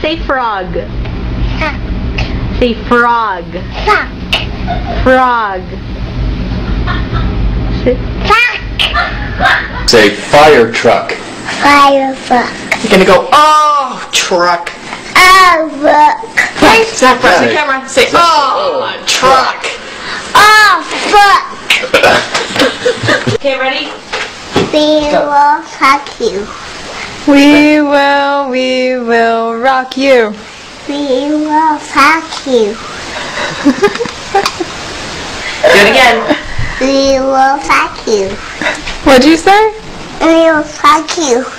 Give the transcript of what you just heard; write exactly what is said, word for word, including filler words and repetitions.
Say frog. Fuck. Say frog. Fuck. Frog. Say, Fuck. Say fire truck. Fire fuck. You're gonna go, oh, truck. Oh, fuck. Zach, press the Right. camera. Say, oh, truck. Oh, fuck. Okay, ready? We will fuck you. We will, we will rock you. We will fuck you. Do it again. We will fuck you. What'd you say? We will fuck you.